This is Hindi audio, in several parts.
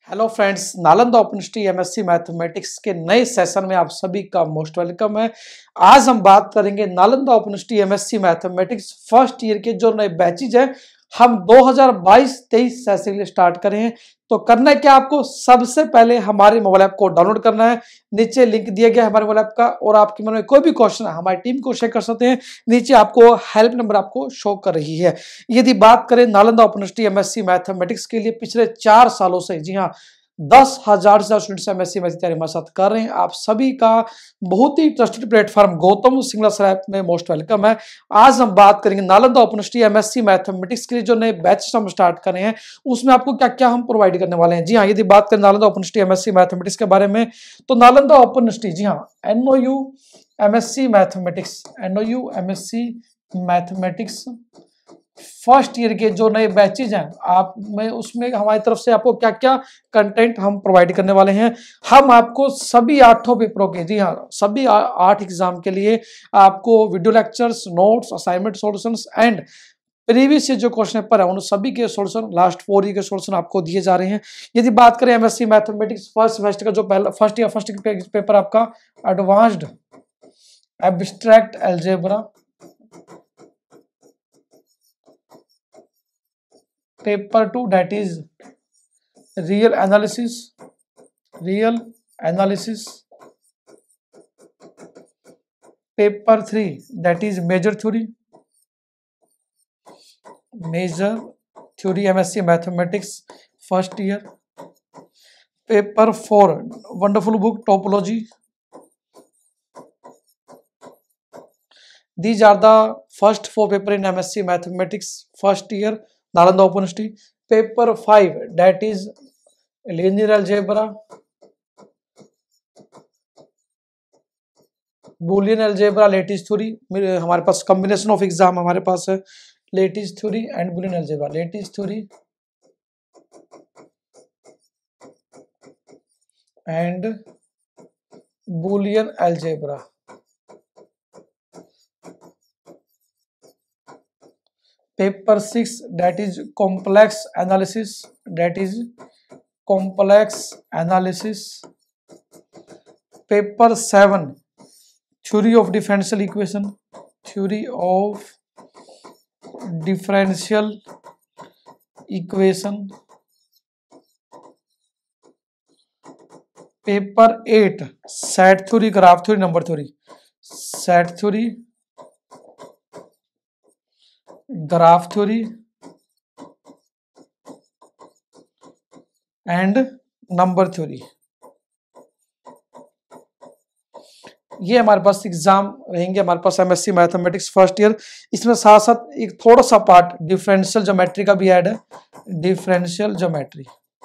Hello friends, Nalanda Open University MSc mathematics के नए सेशन में आप सभी का मोस्ट वेलकम है। आज हम बात करेंगे Nalanda Open University MSc mathematics first year के जो नए बैचेज है हम 2022-23 सेशन के लिए स्टार्ट करें हैं। तो करना है क्या, आपको सबसे पहले हमारे मोबाइल ऐप को डाउनलोड करना है। नीचे लिंक दिया गया है हमारे मोबाइल ऐप का, और आपके मन में कोई भी क्वेश्चन है हमारी टीम को शेयर कर सकते हैं। नीचे आपको हेल्प नंबर आपको शो कर रही है। यदि बात करें Nalanda Open University MSc mathematics के लिए पिछले 4 सालों से, जी हाँ, 10,000 से ज्यादा स्टूडेंट्स एमएससी में तैयारी हमारे साथ कर रहे हैं। आप सभी का बहुत ही trusted platform Gautam Singla sir app में मोस्ट वेलकम है। आज हम बात करेंगे Nalanda Open University MSc mathematics के लिए जो नए बैच हम स्टार्ट कर रहे हैं उसमें आपको क्या क्या हम प्रोवाइड करने वाले हैं। जी हाँ, यदि बात करें Nalanda Open University MSc mathematics के बारे में, तो नालंदा ओपन यूनिवर्सिटी, जी हाँ, NOU MSc mathematics, NOU MSc mathematics first year के जो नए बैचेज हैं आप में, उसमें हमारी तरफ से आपको क्या क्या कंटेंट हम प्रोवाइड करने वाले हैं। हम आपको सभी 8 पेपरों के, जी हाँ, सभी 8 एग्जाम के लिए आपको video lectures, notes, assignment solutions and previous जो क्वेश्चन पेपर है उन सभी के सॉल्यूशन, लास्ट 4 ईयर के सॉल्यूशन आपको दिए जा रहे हैं। यदि बात करें एमएससी मैथमेटिक्स फर्स्ट सेमेस्टर का जो पहला फर्स्ट पेपर आपका advanced abstract algebra paper 2 that is real analysis, paper 3 that is major theory MSc mathematics first year, paper 4 wonderful book topology. These are the first 4 paper in MSc mathematics first year Nalanda Open University. Paper 5 that is linear algebra, Boolean algebra, lattice theory. हमारे पास कॉम्बिनेशन ऑफ एग्जाम हमारे पास है, lattice theory and Boolean algebra, lattice theory and Boolean algebra. Paper 6 that is complex analysis, paper 7 theory of differential equation, paper 8 set theory, graph theory, number theory, set theory, graph theory and number theory. ये हमारे पास एग्जाम रहेंगे हमारे पास एमएससी मैथमेटिक्स फर्स्ट ईयर। इसमें साथ साथ एक थोड़ा सा पार्ट डिफरेंशियल ज्योमेट्री का भी ऐड है, differential geometry.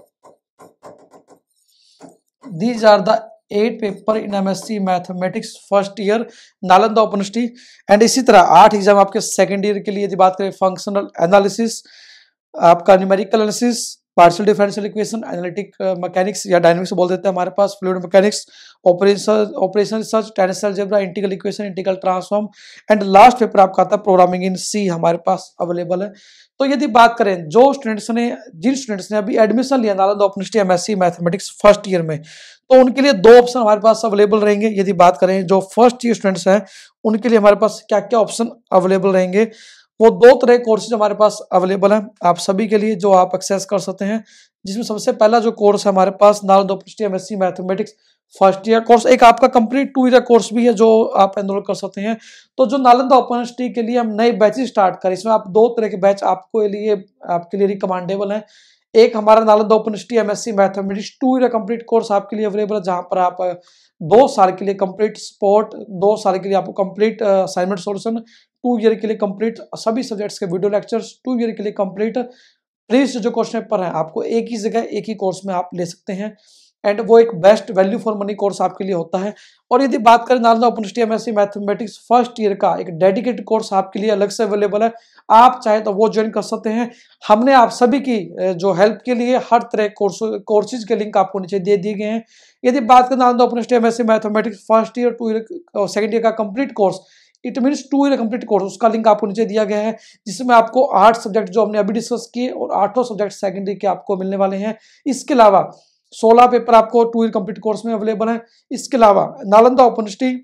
These are the 8 paper in MSc mathematics first year Nalanda Open University. And इसी तरह 8 एग्जाम आपके सेकेंड ईयर के लिए। यदि बात करें फंक्शनल एनालिसिस, आपका numerical analysis, partial differential equation, analytic mechanics या डायनामिक्स बोल देते हैं हमारे पास, fluid mechanics, operation research, tensor algebra, integral equation, integral transform and last paper आपका आता है प्रोग्रामिंग इन सी हमारे पास अवेलेबल है। तो यदि बात करें जिन स्टूडेंट्स ने अभी एडमिशन लिया Nalanda Open University MSc mathematics first year में, तो उनके लिए 2 ऑप्शन हमारे पास अवेलेबल रहेंगे। यदि बात करें जो फर्स्ट ईयर स्टूडेंट्स हैं उनके लिए हमारे पास क्या क्या ऑप्शन अवेलेबल रहेंगे, वो 2 तरह के कोर्सेज हमारे पास अवेलेबल हैं आप सभी के लिए, जो आप एक्सेस कर सकते हैं। जिसमें सबसे पहला जो कोर्स है हमारे पास Nalanda Open University MSc mathematics first year course, एक आपका कंप्लीट 2 ईयर कोर्स भी है जो आप एनरोल कर सकते हैं। तो जो नालंदा ओपन यूनिवर्सिटी के लिए हम नए बैचेस स्टार्ट करें, इसमें आप 2 तरह के बैच आपके लिए रिकमेंडेबल हैं। एक हमारा Nalanda Open University MSc mathematics 2 year complete course आपके लिए अवेलेबल है, जहां पर आप 2 साल के लिए कंप्लीट सपोर्ट, 2 साल के लिए आपको कंप्लीट असाइनमेंट सॉल्यूशन, 2 ईयर के लिए कंप्लीट सभी सब्जेक्ट्स के वीडियो लेक्चर्स, 2 ईयर के लिए कंप्लीट प्रीवियस जो क्वेश्चन पेपर है आपको एक ही जगह एक ही कोर्स में आप ले सकते हैं। एंड वो एक best value for money course आपके लिए होता है। और यदि बात करें Nalanda Open University MSc mathematics first year का एक डेडिकेटेड कोर्स आपके लिए अलग से अवेलेबल है, आप चाहे तो वो ज्वाइन कर सकते हैं। हमने आप सभी की जो हेल्प के लिए हर तरह कोर्सेज के लिंक आपको नीचे दे दिए गए हैं। यदि बात करें Nalanda Open University MSc mathematics first year, 2 year, second year का complete course, it means 2 year complete course, उसका लिंक आपको नीचे दिया गया है, जिसमें आपको 8 सब्जेक्ट जो हमने अभी डिस्कस किए और 8 सब्जेक्ट सेकंड ईयर के आपको मिलने वाले हैं। इसके अलावा 16 पेपर आपको 2 ईयर कंप्लीट कोर्स में अवेलेबल है। इसके अलावा Nalanda Open University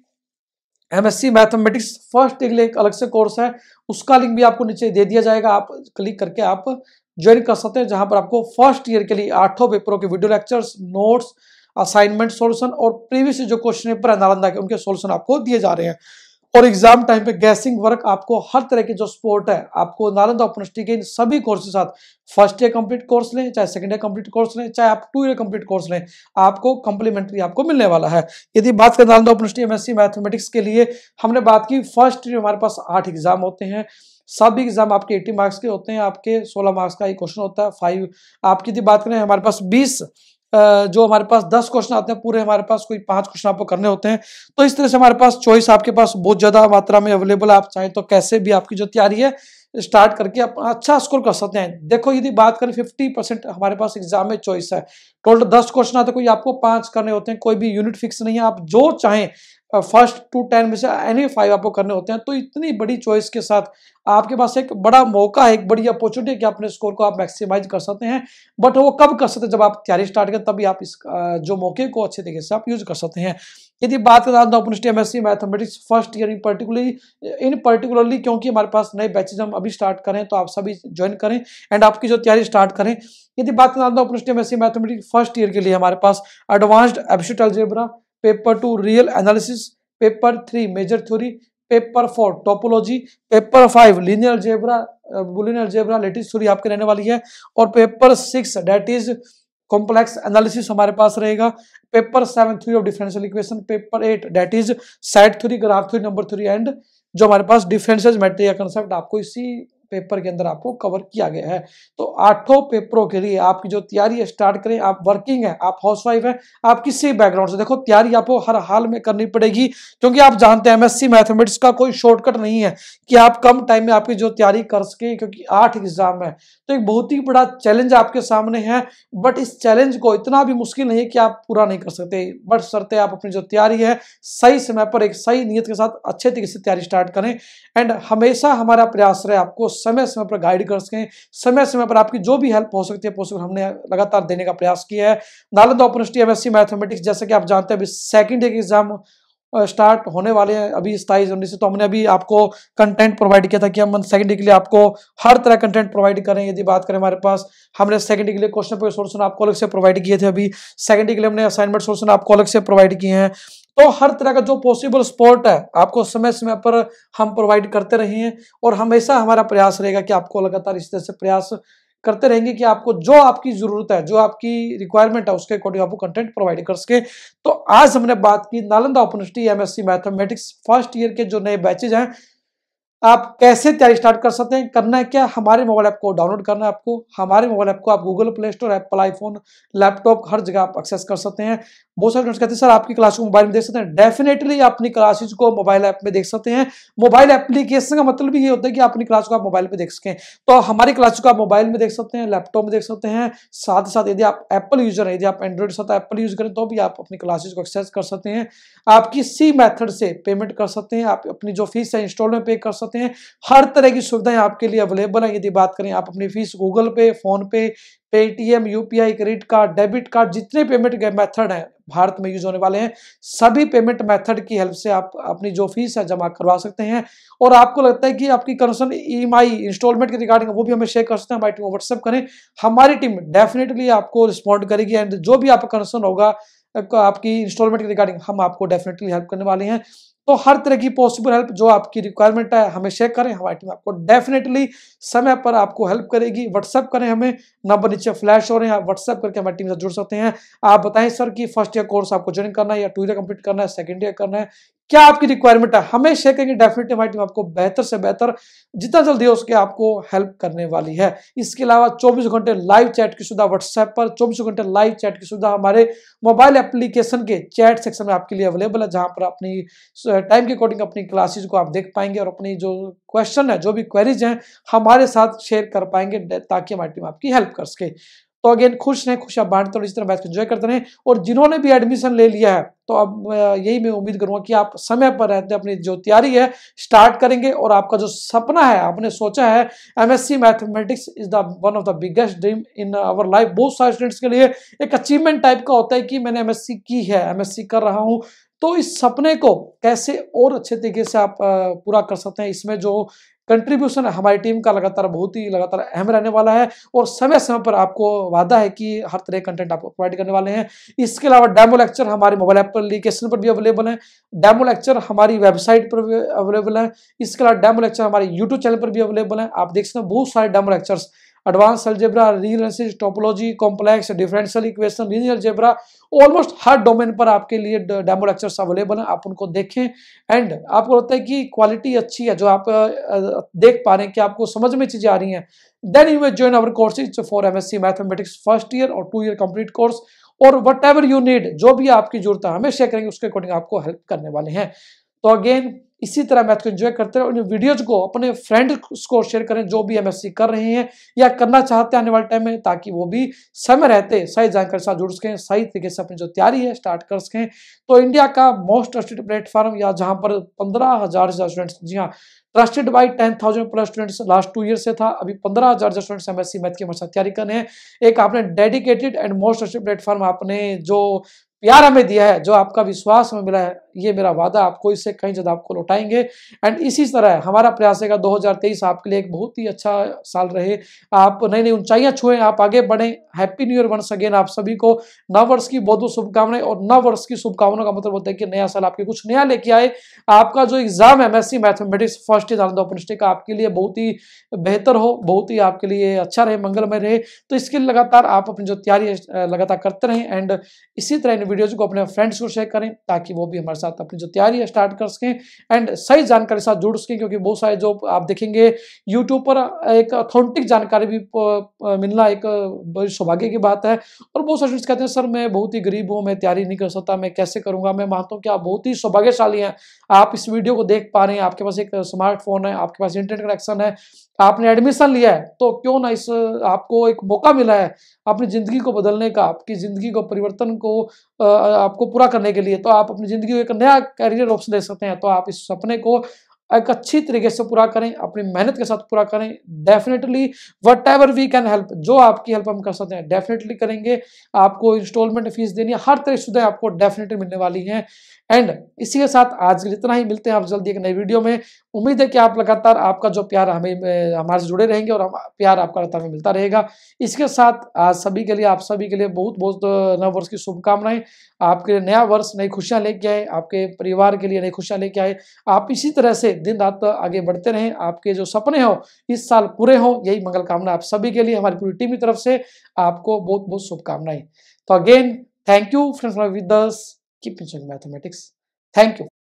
MSc mathematics first year के लिए एक अलग से कोर्स है, उसका लिंक भी आपको नीचे दे दिया जाएगा, आप क्लिक करके आप ज्वाइन कर सकते हैं, जहां पर आपको फर्स्ट ईयर के लिए 8 पेपरों के video lectures, notes, assignment solution और प्रीवियस जो क्वेश्चन पेपर है नालंदा के उनके सॉल्यूशन आपको दिए जा रहे हैं। और एग्जाम टाइम पे गैसिंग वर्क आपको हर तरह के जो स्पोर्ट है आपको नालंदा ओपन यूनिवर्सिटी के इन सभी कोर्स के साथ फर्स्ट ईयर कंप्लीट कोर्स लें, चाहे सेकंड ईयर कंप्लीट कोर्स लें, चाहे आप 2 ईयर कंप्लीट कोर्स लें, आपको कंप्लीमेंट्री आपको मिलने वाला है। यदि बात करें Nalanda Open University MSc mathematics के लिए, हमने बात की फर्स्ट ईयर हमारे पास 8 एग्जाम होते हैं, सभी एग्जाम आपके 80 मार्क्स के होते हैं, आपके 16 मार्क्स का एक क्वेश्चन होता है। 5 आपकी यदि बात करें हमारे पास 20 जो हमारे पास 10 क्वेश्चन आते हैं पूरे, हमारे पास कोई 5 क्वेश्चन आपको करने होते हैं। तो इस तरह से हमारे पास चॉइस आपके पास बहुत ज्यादा मात्रा में अवेलेबल है, आप चाहें तो कैसे भी आपकी जो तैयारी है स्टार्ट करके आप अच्छा स्कोर कर सकते हैं। देखो यदि बात करें 50% हमारे पास एग्जाम में चॉइस है, टोटल 10 क्वेश्चन आते हैं, कोई आपको 5 करने होते हैं, कोई भी यूनिट फिक्स नहीं है, आप जो चाहें फर्स्ट टू 10 में से एनी 5 आपको करने होते हैं। तो इतनी बड़ी चॉइस के साथ आपके पास एक बड़ा मौका है, एक बड़ी अपॉर्चुनिटी है कि अपने स्कोर को आप मैक्सिमाइज कर सकते हैं। बट वो कब कर सकते हैं, जब आप तैयारी स्टार्ट करें, तभी आप इस जो मौके को अच्छे तरीके से आप यूज कर सकते हैं। यदि बात करें Open University MSc mathematics first year in particularly क्योंकि हमारे पास नए बैचेज हम अभी स्टार्ट करें, तो आप सभी ज्वाइन करें एंड आपकी जो तैयारी स्टार्ट करें। यदि बात करें Open University MSc mathematics first year के लिए हमारे पास advanced abstract algebra, paper 2 real analysis, paper 3 major theory, paper 4 topology, paper 5 linear algebra, Boolean algebra lattice theory आपके रहने वाली है, और paper 6 that is complex analysis हमारे पास रहेगा, paper 7 theory of differential equation, paper 8 that is set theory, graph theory, number theory and जो हमारे पास डिफरेंशियल ज्योमेट्री का कांसेप्ट आपको इसी पेपर के अंदर आपको कवर किया गया है। तो 8 पेपरों के लिए आपकी जो तैयारी है स्टार्ट करें। आप वर्किंग है, आप हाउसवाइफ है, आप किसी बैकग्राउंड से, देखो तैयारी आपको हर हाल में करनी पड़ेगी, क्योंकि आप जानते हैं MSc मैथमेटिक्स का कोई शॉर्टकट नहीं है कि आप कम टाइम में आपकी जो तैयारी कर सके, क्योंकि 8 एग्जाम है। तो एक बहुत ही बड़ा चैलेंज आपके सामने है, बट इस चैलेंज को इतना भी मुश्किल नहीं है कि आप पूरा नहीं कर सकते, बट शर्ते आप अपनी जो तैयारी है सही समय पर एक सही नियत के साथ अच्छे तरीके से तैयारी स्टार्ट करें। एंड हमेशा हमारा प्रयास रहे आपको समय समय पर गाइड कर सकें, समय समय पर आपकी जो भी हेल्प हो सकती है पॉसिबल हमने लगातार देने का प्रयास किया है। Nalanda Open University MSc mathematics, जैसे कि आप जानते हैं अभी सेकंड ईयर के एग्जाम स्टार्ट होने वाले हैं अभी 27 जनवरी से, तो हमने अभी आपको कंटेंट प्रोवाइड किया था कि हम सेकंड ईयर के लिए आपको हर तरह कंटेंट प्रोवाइड करें। यदि बात करें हमारे पास, हमने सेकंड ईयर के लिए क्वेश्चन पेपर सॉल्यूशन आपको अलग से प्रोवाइड किए थे, अभी सेकंड ईयर के लिए हमने असाइनमेंट सॉल्यूशन आपको अलग से प्रोवाइड किए हैं। तो हर तरह का जो पॉसिबल सपोर्ट है आपको समय समय पर हम प्रोवाइड करते रहे हैं, और हमेशा हमारा प्रयास रहेगा कि आपको लगातार इस तरह से प्रयास करते रहेंगे कि आपको जो आपकी जरूरत है, जो आपकी रिक्वायरमेंट है, उसके अकॉर्डिंग आपको कंटेंट प्रोवाइड कर सके। तो आज हमने बात की Nalanda Open University MSc mathematics first year के जो नए बैचेज हैं, आप कैसे तैयारी स्टार्ट कर सकते हैं। करना है क्या, हमारे मोबाइल ऐप को डाउनलोड करना है आपको। हमारे मोबाइल ऐप को आप Google Play Store, Apple iPhone, laptop हर जगह आप एक्सेस कर सकते हैं। बहुत सारे स्टूडेंट्स कहते हैं सर आपकी क्लास को मोबाइल में देख सकते हैं। डेफिनेटली आप अपनी क्लासेज को मोबाइल ऐप में देख सकते हैं। मोबाइल एप्लीकेशन का मतलब भी ये होता है कि आप अपनी क्लास को आप मोबाइल पे देख सकें। तो हमारी क्लास को आप मोबाइल में देख सकते हैं, लैपटॉप में देख सकते हैं, साथ ही साथ यदि आप एप्पल यूजर है, यदि आप एंड्रॉइड साथ एप्पल यूज करें तो भी आप अपनी क्लासेज को एक्सेस कर सकते हैं। आप किसी मेथड से पेमेंट कर सकते हैं, आप अपनी जो फीस है इंस्टॉलमेंट पे कर सकते हैं। हर तरह की सुविधाएं आपके लिए अवेलेबल है। यदि बात करें, आप अपनी fees Google Pay, PhonePe, Paytm, UPI, credit card, debit card, जितने पेमेंट के मेथड हैं भारत में यूज होने वाले हैं, सभी पेमेंट मेथड की हेल्प से आप अपनी जो फीस है जमा करवा सकते हैं। और आपको लगता है कि आपकी कंसर्न ईएमआई इंस्टॉलमेंट के रिगार्डिंग, वो भी हमें शेयर कर सकते हैं, हमारी टीम को व्हाट्सएप करें, हमारी टीम डेफिनेटली आपको रिस्पॉन्ड करेगी। एंड जो भी आपका कंसर्न होगा आपकी इंस्टॉलमेंट के रिगार्डिंग, हम आपको डेफिनेटली हेल्प करने वाले हैं। तो हर तरह की पॉसिबल हेल्प जो आपकी रिक्वायरमेंट है हमें शेयर करें, हमारी टीम आपको डेफिनेटली समय पर आपको हेल्प करेगी। व्हाट्सएप करें, हमें नंबर नीचे फ्लैश हो रहे हैं, आप व्हाट्सएप करके हमारी टीम से जुड़ सकते हैं। आप बताएं सर कि फर्स्ट ईयर कोर्स आपको ज्वाइन करना है या 2 ईयर कंप्लीट करना है, सेकंड ईयर करना है, क्या आपकी रिक्वायरमेंट है, हमें शेयर करेंगे। डेफिनेटली हमारी टीम आपको बेहतर से बेहतर जितना जल्दी हो उसके आपको हेल्प करने वाली है। इसके अलावा 24 घंटे लाइव चैट की सुविधा व्हाट्सएप पर, 24 घंटे लाइव चैट की सुविधा हमारे मोबाइल एप्लीकेशन के चैट सेक्शन में आपके लिए अवेलेबल है, जहां पर अपनी टाइम के अकॉर्डिंग अपनी क्लासेज को आप देख पाएंगे और अपनी जो क्वेश्चन है, जो भी क्वेरीज हैं, हमारे साथ शेयर कर पाएंगे, ताकि हमारी टीम आपकी हेल्प कर सके। तो अगेन खुश रहें, खुशियां बांटते और इस तरह मैथ को एंजॉय करते रहें। और जिन्होंने भी एडमिशन ले लिया है तो अब यही मैं उम्मीद करूंगा कि आप समय पर रहते अपनी जो तैयारी है स्टार्ट करेंगे और आपका जो सपना है आपने सोचा है MSc mathematics is the one of the biggest dream in our life. बहुत सारे स्टूडेंट्स के लिए एक अचीवमेंट टाइप का होता है कि मैंने एमएससी की है, एमएससी कर रहा हूं। तो इस सपने को कैसे और अच्छे तरीके से आप पूरा कर सकते हैं, इसमें जो कंट्रीब्यूशन है हमारी टीम का लगातार अहम रहने वाला है। और समय समय पर आपको वादा है कि हर तरह कंटेंट आपको प्रोवाइड करने वाले हैं। इसके अलावा डेमो लेक्चर हमारे मोबाइल एप्लीकेशन पर भी अवेलेबल है, डेमो लेक्चर हमारी वेबसाइट पर भी अवेलेबल है, इसके अलावा डेमो लेक्चर हमारे यूट्यूब चैनल पर भी अवेलेबल है। आप देख सकते हैं बहुत सारे demo lectures, advance algebra, real analysis, topology, complex differential equation, linear algebra, almost हर डोमेन पर आपके लिए डेमो लेक्चर्स अवेलेबल हैं। आप उनको देखें एंड आपको लगता है कि क्वालिटी अच्छी है, जो आप देख पा रहे हैं कि आपको समझ में चीजें आ रही हैं, then you will join our courses for MSc mathematics first year और 2 ईयर कंप्लीट कोर्स। और वट एवर यू नीड, जो भी आपकी जरूरत है हमें शेयर करेंगे, उसके अकॉर्डिंग आपको हेल्प करने वाले हैं। तो अगेन इसी तरह मैथ को एंजॉय करते रहे और इन वीडियोज को अपने फ्रेंड्स को शेयर करें जो भी एमएससी कर रहे हैं या करना चाहते हैं आने वाले टाइम में, ताकि वो भी समय रहते सही जानकारी साथ जुड़ सकें, सही तरीके से अपनी जो तैयारी है स्टार्ट कर सकें। तो इंडिया का मोस्ट ट्रस्टेड प्लेटफॉर्म, या जहां पर 15,000 से स्टूडेंट्स, जी हाँ, trusted by 10,000 plus students last 2 year से था, अभी 15,000 स्टूडेंट्स एमएससी मैथ की हमारे साथ तैयारी कर रहे हैं। एक आपने dedicated and most trusted platform आपने जो प्यार हमें दिया है, जो आपका विश्वास हमें मिला है, ये मेरा वादा आपको इससे कहीं ज्यादा आपको लौटाएंगे। एंड इसी तरह हमारा प्रयास है 2023 आपके लिए एक बहुत ही अच्छा साल रहे, आप नई नई ऊंचाइयां छुएं, आप आगे बढ़ें। Happy new year once again आप सभी को, नव वर्ष की बहुत बहुत शुभकामनाएं। और नव वर्ष की शुभकामनाओं का मतलब होता है कि नया साल आपके कुछ नया लेके आए। आपका जो एग्जाम है MSc mathematics first year Nalanda Open University का, आपके लिए बहुत ही बेहतर हो, बहुत ही आपके लिए अच्छा रहे, मंगलमय रहे। तो इसके लिए लगातार आप अपनी जो तैयारी लगातार करते रहें एंड इसी तरह इन वीडियोज को अपने फ्रेंड्स को शेयर करें, ताकि वो भी हमारे साथ अपनी जो तैयारी है स्टार्ट कर सकें एंड सही जानकारी के साथ जुड़ सकें। क्योंकि बहुत सारे जो आप देखेंगे यूट्यूब पर एक ऑथेंटिक जानकारी भी मिलना एक बड़ी सौभाग्य की बात है। और बहुत सारे कहते हैं सर मैं बहुत ही गरीब हूँ, मैं तैयारी नहीं कर सकता, मैं कैसे करूंगा। मैं मानता हूँ कि आप बहुत ही सौभाग्यशाली हैं, आप इस वीडियो को देख पा रहे हैं, आपके पास एक स्मार्टफोन है, आपके पास इंटरनेट कनेक्शन है, आपने एडमिशन लिया है, तो क्यों ना इस आपको एक मौका मिला है अपनी जिंदगी को बदलने का, आपकी जिंदगी को परिवर्तन को आपको पूरा करने के लिए। तो आप अपनी जिंदगी को एक नया कैरियर ऑप्शन दे सकते हैं। तो आप इस सपने को एक अच्छी तरीके से पूरा करें, अपनी मेहनत के साथ पूरा करें। Definitely whatever we can help, जो आपकी हेल्प हम कर सकते हैं डेफिनेटली करेंगे। आपको इंस्टॉलमेंट फीस देनी है, हर तरह की सुविधाएं आपको डेफिनेटली मिलने वाली हैं। एंड इसी के साथ आज के लिए इतना ही, मिलते हैं आप जल्दी एक नई वीडियो में। उम्मीद है कि आप लगातार आपका जो प्यार हमें हमारे से जुड़े रहेंगे और प्यार आपका लगातार हमें मिलता रहेगा। इसके साथ आज सभी के लिए, आप सभी के लिए बहुत बहुत नव वर्ष की शुभकामनाएं। आपके लिए नया वर्ष नई खुशियां लेके आए, आपके परिवार के लिए नई खुशियां लेके आए। आप इसी तरह से दिन रात आगे बढ़ते रहें, आपके जो सपने हो इस साल पूरे हो, यही मंगल कामना आप सभी के लिए, हमारी पूरी टीम की तरफ से आपको बहुत बहुत शुभकामनाएं। तो again thank you friends with us, keep enjoying mathematics. Thank you.